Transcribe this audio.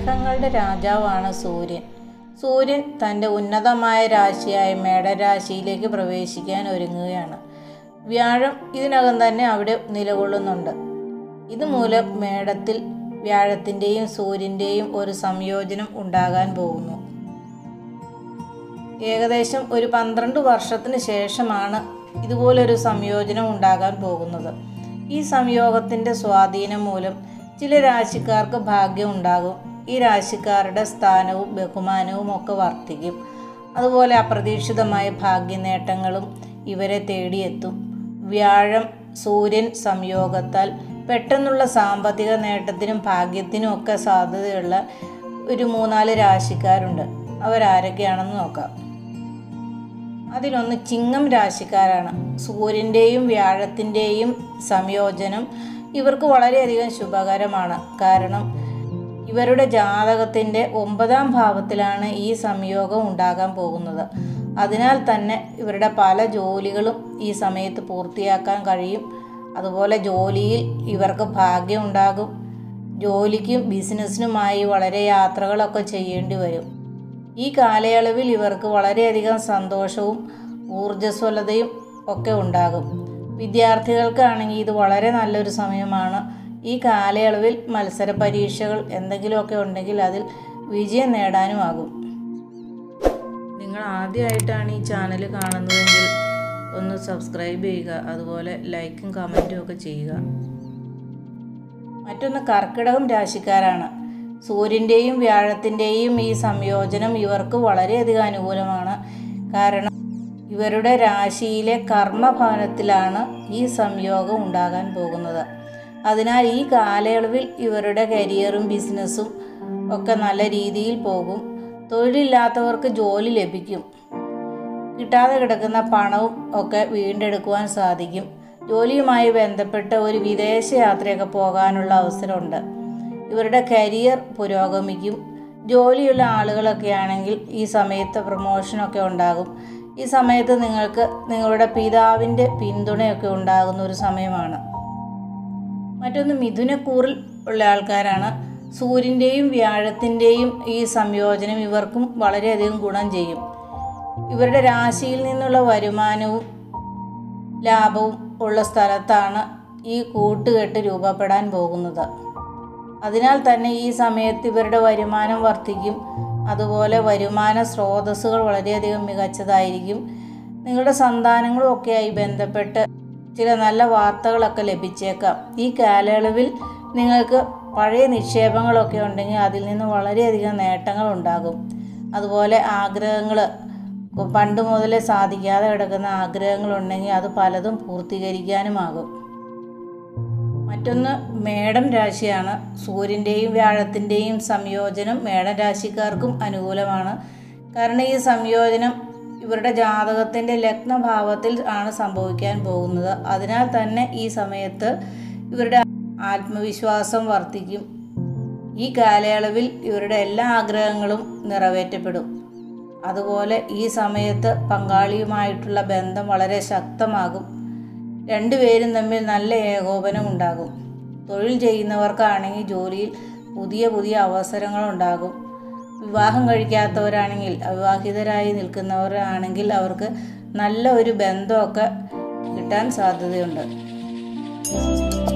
ഗ്രഹങ്ങളുടെ രാജാവാണ് സൂര്യൻ. സൂര്യൻ തൻ്റെ ഉന്നതമായ രാശിയായ മേടരാശിയിലേക്ക് പ്രവേശിക്കാൻ ഒരുങ്ങുകയാണ്. വ്യാഴം ഇതിനകം തന്നെ അവിടെ നിലകൊള്ളുന്നുണ്ട്. ഇതുമൂലം മേടത്തിൽ വ്യാഴത്തിൻ്റെയും സൂര്യൻ്റെയും ഒരു സംയോജനം ഉണ്ടാകാൻ പോകുന്നു. ഏകദേശം ഒരു 12 വർഷത്തിന് ശേഷമാണ് ഇതുപോലൊരു സംയോജനം ഉണ്ടാകാൻ പോകുന്നത്. ഈ സംയോഗത്തിൻ്റെ സ്വാധീനം മൂലം ചില രാശിക്കാർക്ക് ഭാഗ്യം ഉണ്ടാകും. ഈ രാശിക്കാരുടെ സ്ഥാനവും ബഹുമാനവും ഒക്കെ വർദ്ധിക്കും. അതുപോലെ അപ്രതീക്ഷിതമായ ഭാഗ്യനേട്ടങ്ങളും ഇവരെ തേടിയെത്തും. വ്യാഴം സൂര്യൻ സംയോഗത്താൽ പെട്ടെന്നുള്ള സാമ്പത്തിക നേട്ടത്തിനും ഭാഗ്യത്തിനും ഒക്കെ സാധ്യതയുള്ള ഒരു 3-4 രാശിക്കാരുണ്ട്. അവരാരൊക്കെയാണെന്ന് നോക്കാം. അതിലൊന്ന് ചിങ്ങം രാശിക്കാരാണ്. സൂര്യൻ്റെയും വ്യാഴത്തിൻ്റെയും സംയോജനം ഇവർക്ക് വളരെയധികം ശുഭകരമാണ്. കാരണം ഇവരുടെ ജാതകത്തിൻ്റെ 9ാം ഭാവത്തിലാണ് ഈ സംയോഗം ഉണ്ടാകാൻ പോകുന്നത്. അതിനാൽ തന്നെ ഇവരുടെ പല ജോലികളും ഈ സമയത്ത് പൂർത്തിയാക്കാൻ കഴിയും. അതുപോലെ ജോലിയിൽ ഇവർക്ക് ഭാഗ്യം ഉണ്ടാകും. ജോലിക്കും ബിസിനസ്സിനുമായി വളരെ യാത്രകളൊക്കെ ചെയ്യേണ്ടി വരും. ഈ കാലയളവിൽ ഇവർക്ക് വളരെയധികം സന്തോഷവും ഊർജ്ജസ്വലതയും ഒക്കെ ഉണ്ടാകും. വിദ്യാർത്ഥികൾക്കാണെങ്കിൽ ഇത് വളരെ നല്ലൊരു സമയമാണ്. ഈ കാലയളവിൽ മത്സര പരീക്ഷകൾ എന്തെങ്കിലുമൊക്കെ ഉണ്ടെങ്കിൽ അതിൽ വിജയം നേടാനുമാകും. നിങ്ങൾ ആദ്യമായിട്ടാണ് ഈ ചാനൽ കാണുന്നതെങ്കിൽ ഒന്ന് സബ്സ്ക്രൈബ് ചെയ്യുക. അതുപോലെ ലൈക്കും കമൻറ്റും ഒക്കെ ചെയ്യുക. മറ്റൊന്ന് കർക്കിടകം രാശിക്കാരാണ്. സൂര്യൻ്റെയും വ്യാഴത്തിൻ്റെയും ഈ സംയോജനം ഇവർക്ക് വളരെയധികം അനുകൂലമാണ്. കാരണം ഇവരുടെ രാശിയിലെ കർമ്മഭവനത്തിലാണ് ഈ സംയോഗം ഉണ്ടാകാൻ പോകുന്നത്. അതിനാൽ ഈ കാലയളവിൽ ഇവരുടെ കരിയറും ബിസിനസ്സും ഒക്കെ നല്ല രീതിയിൽ പോകും. തൊഴിലില്ലാത്തവർക്ക് ജോലി ലഭിക്കും. കിട്ടാതെ കിടക്കുന്ന പണവും ഒക്കെ വീണ്ടെടുക്കുവാൻ സാധിക്കും. ജോലിയുമായി ബന്ധപ്പെട്ട് ഒരു വിദേശ യാത്രയൊക്കെ പോകാനുള്ള അവസരമുണ്ട്. ഇവരുടെ കരിയർ പുരോഗമിക്കും. ജോലിയുള്ള ആളുകളൊക്കെ ആണെങ്കിൽ ഈ സമയത്ത് പ്രൊമോഷനൊക്കെ ഉണ്ടാകും. ഈ സമയത്ത് നിങ്ങൾക്ക് നിങ്ങളുടെ പിതാവിൻ്റെ പിന്തുണയൊക്കെ ഉണ്ടാകുന്ന ഒരു സമയമാണ്. മറ്റൊന്ന് മിഥുനക്കൂറിൽ ഉള്ള ആൾക്കാരാണ്. സൂര്യൻ്റെയും വ്യാഴത്തിൻ്റെയും ഈ സംയോജനം ഇവർക്കും വളരെയധികം ഗുണം ചെയ്യും. ഇവരുടെ രാശിയിൽ നിന്നുള്ള വരുമാനവും ലാഭവും ഉള്ള സ്ഥലത്താണ് ഈ കൂട്ടുകെട്ട് രൂപപ്പെടാൻ പോകുന്നത്. അതിനാൽ തന്നെ ഈ സമയത്ത് ഇവരുടെ വരുമാനം വർദ്ധിക്കും. അതുപോലെ വരുമാന സ്രോതസ്സുകൾ വളരെയധികം മികച്ചതായിരിക്കും. നിങ്ങളുടെ സന്താനങ്ങളും ഒക്കെയായി ബന്ധപ്പെട്ട് ചില നല്ല വാർത്തകളൊക്കെ ലഭിച്ചേക്കാം. ഈ കാലയളവിൽ നിങ്ങൾക്ക് പഴയ നിക്ഷേപങ്ങളൊക്കെ ഉണ്ടെങ്കിൽ അതിൽ നിന്ന് വളരെയധികം നേട്ടങ്ങൾ ഉണ്ടാകും. അതുപോലെ ആഗ്രഹങ്ങൾ, പണ്ട് മുതലേ സാധിക്കാതെ കിടക്കുന്ന ആഗ്രഹങ്ങളുണ്ടെങ്കിൽ അത് പലതും പൂർത്തീകരിക്കാനുമാകും. മറ്റൊന്ന് മേടം രാശിയാണ്. സൂര്യൻ്റെയും വ്യാഴത്തിൻ്റെയും സംയോജനം മേടം രാശിക്കാർക്കും അനുകൂലമാണ്. കാരണം ഈ സംയോജനം ഇവരുടെ ജാതകത്തിൻ്റെ ലഗ്നഭാവത്തിൽ ആണ് സംഭവിക്കാൻ പോകുന്നത്. അതിനാൽ തന്നെ ഈ സമയത്ത് ഇവരുടെ ആത്മവിശ്വാസം വർദ്ധിക്കും. ഈ കാലയളവിൽ ഇവരുടെ എല്ലാ ആഗ്രഹങ്ങളും നിറവേറ്റപ്പെടും. അതുപോലെ ഈ സമയത്ത് പങ്കാളിയുമായിട്ടുള്ള ബന്ധം വളരെ ശക്തമാകും. രണ്ടുപേരും തമ്മിൽ നല്ല ഏകോപനം ഉണ്ടാകും. തൊഴിൽ ചെയ്യുന്നവർക്കാണെങ്കിൽ ജോലിയിൽ പുതിയ പുതിയ അവസരങ്ങളുണ്ടാകും. വിവാഹം കഴിക്കാത്തവരാണെങ്കിൽ, അവിവാഹിതരായി നിൽക്കുന്നവരാണെങ്കിൽ അവർക്ക് നല്ല ഒരു ബന്ധമൊക്കെ കിട്ടാൻ സാധ്യതയുണ്ട്.